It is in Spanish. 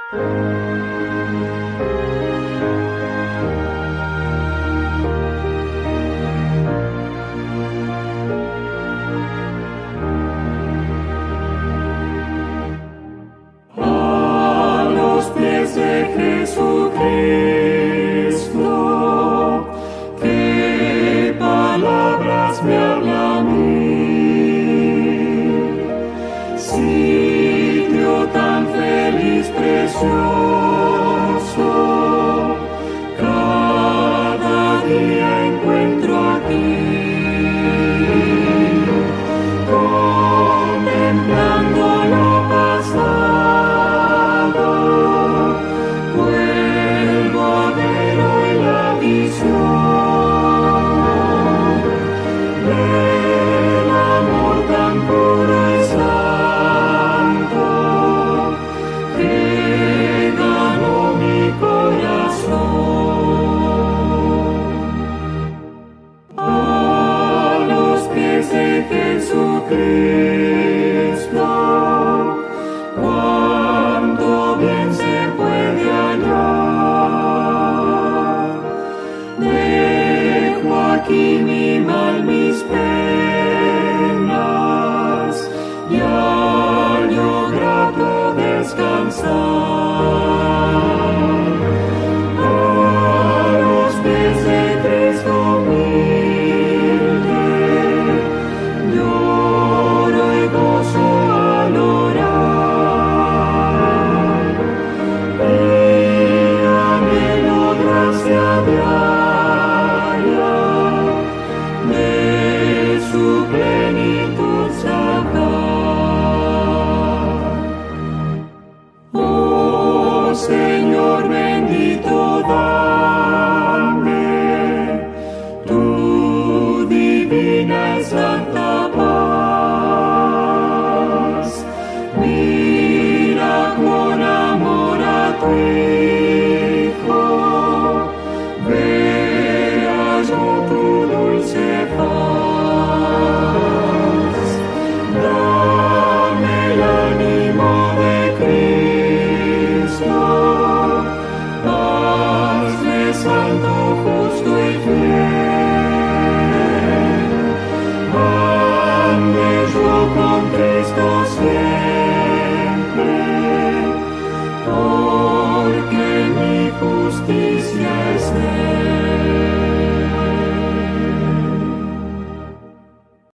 A los pies de Jesucristo, qué palabras me habla a mí. Sitio tan feliz, precioso, cada día encuentro aquí. Contemplando lo pasado, vuelvo a ver hoy la visión del amor tan puro y santo que ganó mi corazón. A los pies de Jesucristo, cuánto bien se puede hallar. Dejo aquí mi mal, mis penas, y hallo grato descansar. A los pies de Cristo humilde, lloro y gozo al orar, y anhelo gracia diaria de su plenitud sacar. Oh Señor bendito,